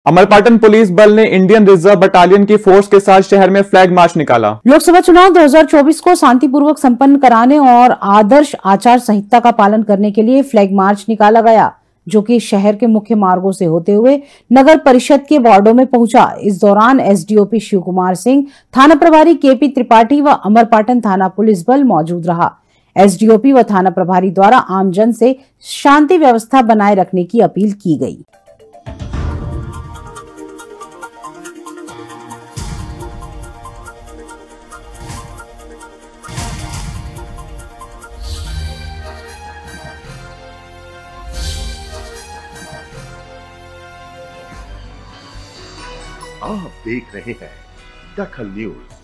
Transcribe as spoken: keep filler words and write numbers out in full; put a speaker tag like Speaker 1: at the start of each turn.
Speaker 1: Amarpatan police बल ने Indian reserve battalion की फोर्स के साथ शहर में फ्लैग मार्च निकाला।
Speaker 2: लोकसभा चुनाव दो हज़ार चौबीस को शांतिपूर्वक संपन्न कराने और आदर्श आचार संहिता का पालन करने के लिए फ्लैग मार्च निकाला गया, जो कि शहर के मुख्य मार्गों से होते हुए नगर परिषद के वार्डों में पहुंचा। इस दौरान एसडीओपी शिव कुमार सिंह, थाना प्रभारी केपी त्रिपाठी व अमरपाटन थाना पुलिस बल मौजूद रहा। एसडीओपी व थाना प्रभारी द्वारा आमजन से शांति व्यवस्था बनाए रखने की अपील की गई।
Speaker 3: आप देख रहे हैं दखल न्यूज।